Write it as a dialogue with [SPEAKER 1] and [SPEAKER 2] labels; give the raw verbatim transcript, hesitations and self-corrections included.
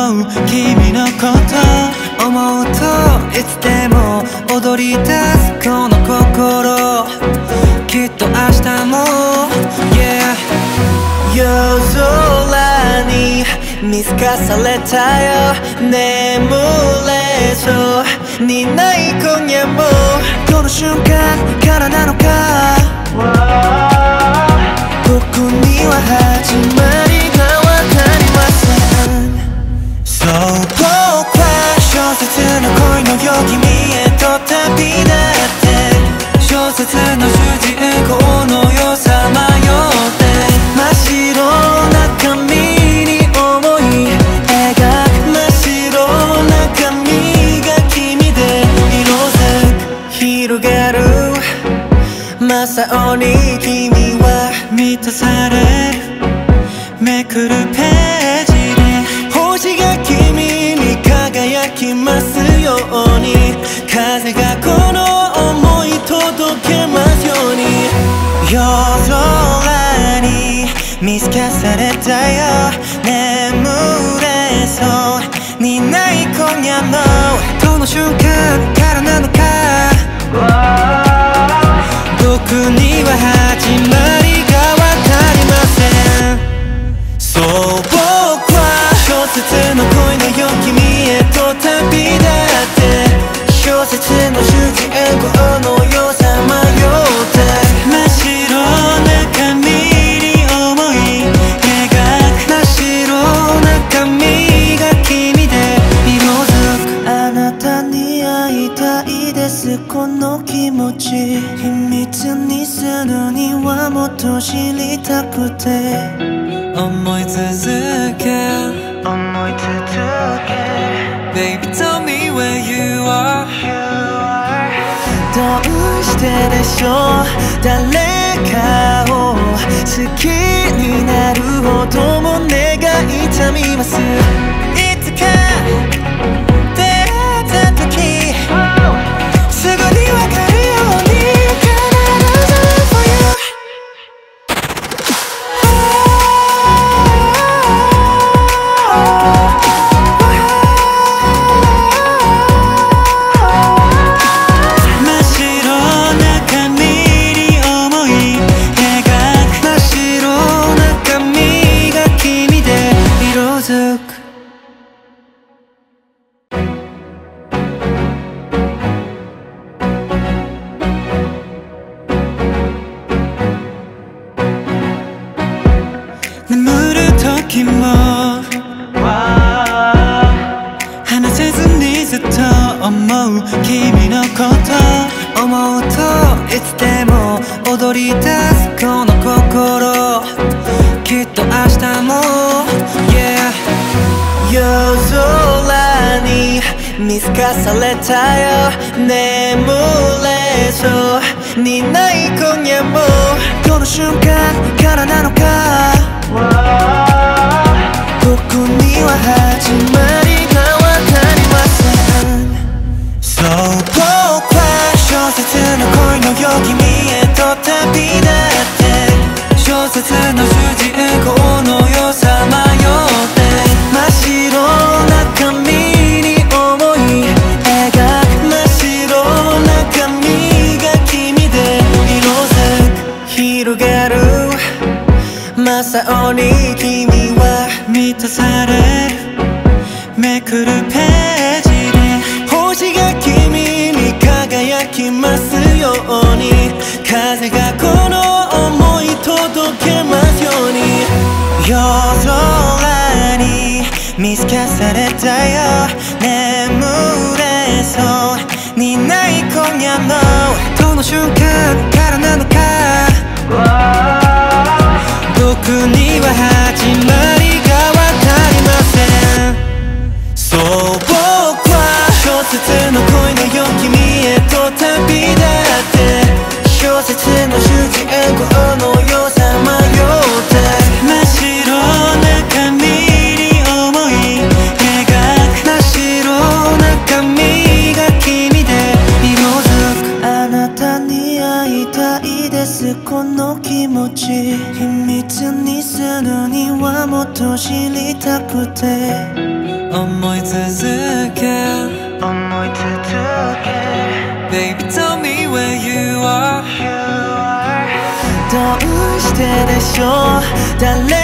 [SPEAKER 1] 思う君のこと思うといつでも踊り出すこの心きっと明日も Yeah 夜空に見透かされたよ眠れそうにない今夜もこの瞬間からなのか僕には始まりがわかりませんそう僕は小説の恋のよう君へと旅立って小説の主人公のよさまよって真っ白な紙に思い描く真っ白な紙が君で色づく広がる真っ青に君は満たされるめくるページで星が君に輝きますように風がこの想い届けますように夜空に見透かされたよ眠れそうにない今夜のどの瞬間からなのか僕には始まりがわかりませんそう僕は小説の恋のよう君へと旅立って小説の主人公のよさまよって真っ白な紙に思い描く真っ白な紙が君で色づくあなたに会いたいですこの気持ち秘密にするにはもっと知りたくて思い続け思い続け Baby tell me where you are どうしてでしょう誰かを好きになるほども願い痛みますいつか出会った時すぐにわかるように必ず for you 真っ白な紙に思い描く真っ白な紙が君で色づく眠る時も話せずにずっと思う君のこと思うといつでも踊り出すこの心きっと明日も Yeah 夜空に見透かされたよ眠れそうにない今夜もこの瞬間からなのか僕には始まりがわかりませんそう僕は小説の恋のよう君へと旅立って小説の主人公のよさまよって真っ白な紙に思い描く真っ白な紙が君で色づく広がる真っ青に君は満たされるめくるページで星が君に輝きますように風がこの想い届けますように夜空に見透かされたよ眠れそうにない今夜のどの瞬間からなのか僕には始まりがわかりませんそう僕は小説の恋のよう君へと旅立って小説の主人公のよさまよって真っ白な紙に思い描く真っ白な紙が君で色づくあなたに会いたいですこの気持ち秘密にするにはもっと知りたくて思い続け思い続け Baby tell me where you are どうしてでしょう誰